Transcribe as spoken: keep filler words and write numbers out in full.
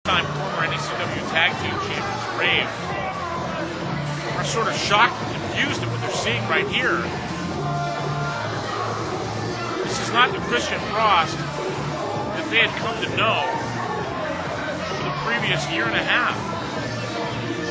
Two-time former N E C W Tag Team Champions, Rave, are sort of shocked and confused at what they're seeing right here. This is not the Kristian Frost that they had come to know for the previous year and a half.